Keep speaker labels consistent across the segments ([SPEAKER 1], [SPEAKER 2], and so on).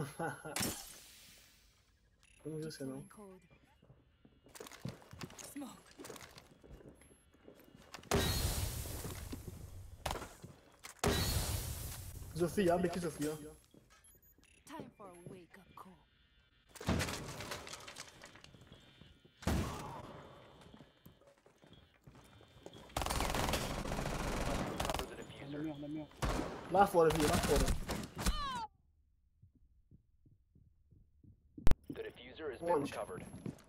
[SPEAKER 1] Eu não vi você não. Sofia, abre aqui, Sofia.
[SPEAKER 2] Time for a wake-up call.
[SPEAKER 3] Cover the diffuser.
[SPEAKER 1] Lá fora, Via, lá fora.
[SPEAKER 3] The diffuser has been
[SPEAKER 1] Onde?
[SPEAKER 3] recovered.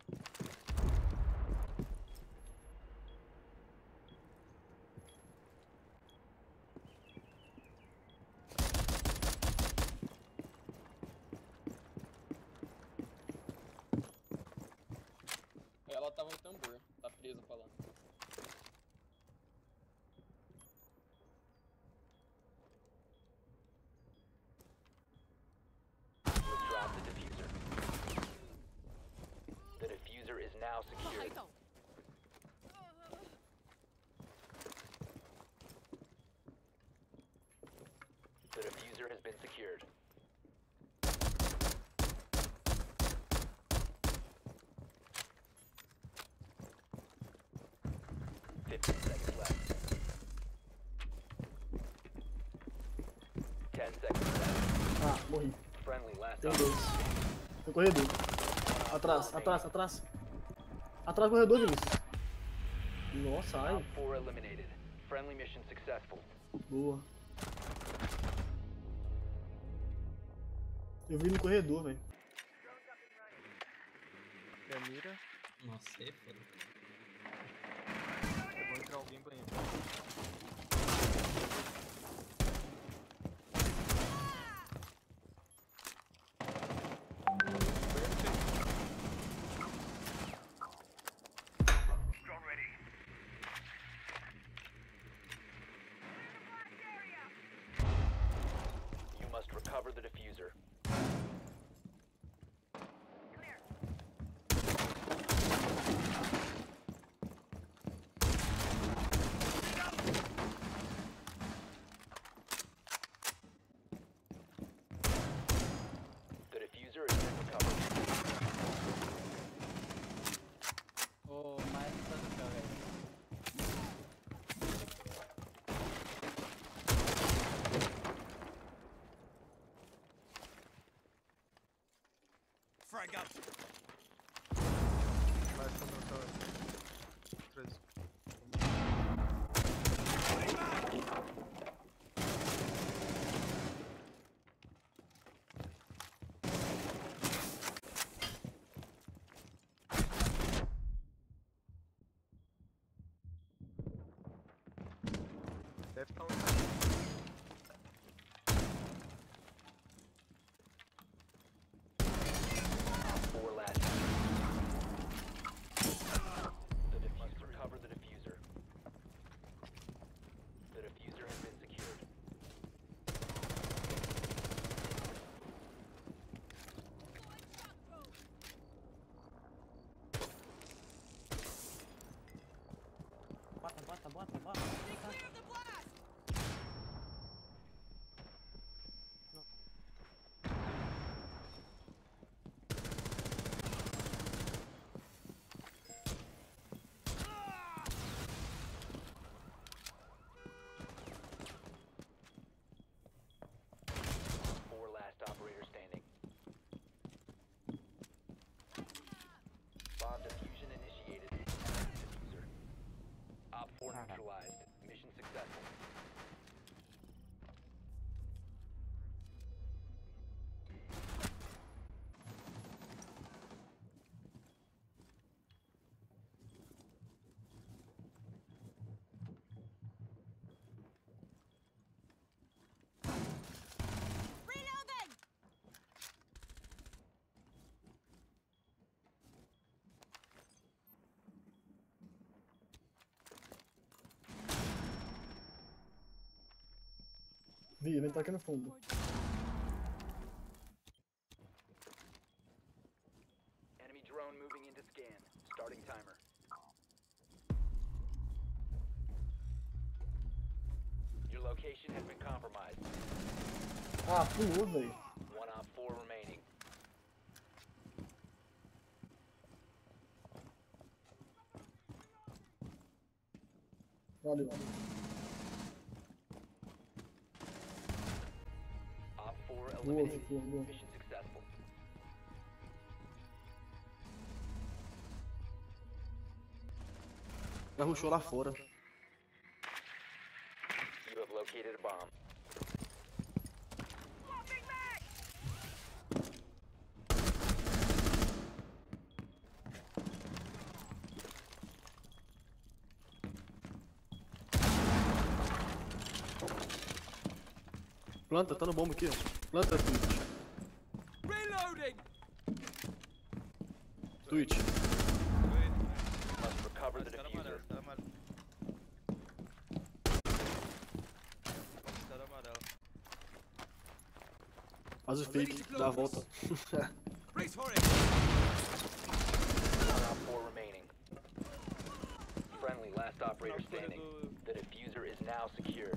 [SPEAKER 4] Ela tava no tambor, tá presa pra lá.
[SPEAKER 3] We'll drop the diffuser. The diffuser is now secured. The diffuser has been secured. Fifteen seconds left. 10 seconds left.
[SPEAKER 1] Ah, morri.
[SPEAKER 3] Friendly last
[SPEAKER 1] Tem
[SPEAKER 3] operator.
[SPEAKER 1] dois. Tem corredor. Atrás, atrás, atrás. Atrás do corredor, Vinícius. Nossa, ai.
[SPEAKER 3] Op 4 eliminated. Friendly mission successful.
[SPEAKER 1] Boa. Eu vi no corredor, velho.
[SPEAKER 5] Minha mira.
[SPEAKER 6] Nossa, aí é foda.
[SPEAKER 5] Eu vou entrar alguém banheiro.
[SPEAKER 3] You must recover the diffuser. The diffuser has been recovered.
[SPEAKER 7] Ô, mais tá do chão, velho.
[SPEAKER 8] Frag up.
[SPEAKER 5] Vai ficar no tower. 13. Deve estar um
[SPEAKER 3] Four last. The diffuser. Recover the diffuser. The diffuser has been secured.
[SPEAKER 7] Bota.
[SPEAKER 3] Four last operator standing. Bomb diffusion initiated. Diffuser. Op 4 neutralized. Mission successful.
[SPEAKER 2] Reloading!
[SPEAKER 1] Vi, ele tá aqui no fundo.
[SPEAKER 3] Enemy drone moving into scan. Starting timer. Your location has been compromised.
[SPEAKER 1] Ah, pulou, velho.
[SPEAKER 3] One op 4 remaining.
[SPEAKER 1] Valeu.
[SPEAKER 3] Op 4
[SPEAKER 1] Boa,
[SPEAKER 3] eliminated.
[SPEAKER 1] boa, boa.
[SPEAKER 3] Mission successful.
[SPEAKER 1] Já rushou lá fora.
[SPEAKER 3] You have located a bomb.
[SPEAKER 1] Planta, tá no bomba aqui, ó. Planta, Twitch. Twitch.
[SPEAKER 3] Must recover the
[SPEAKER 5] Tá
[SPEAKER 3] diffuser.
[SPEAKER 5] amarelo, tá amarelo. Tá amarelo.
[SPEAKER 1] Faz o fake, dá a volta.
[SPEAKER 3] One Op 4 remaining. Friendly, last operator standing. The diffuser is now secured.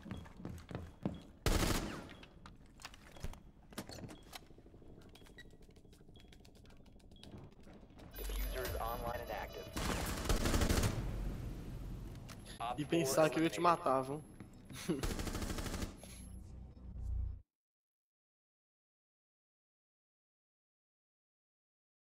[SPEAKER 3] Diffuser is online and active. Op
[SPEAKER 1] E
[SPEAKER 3] 4
[SPEAKER 1] pensar que eu ia te
[SPEAKER 3] eliminated.
[SPEAKER 1] matar, viu?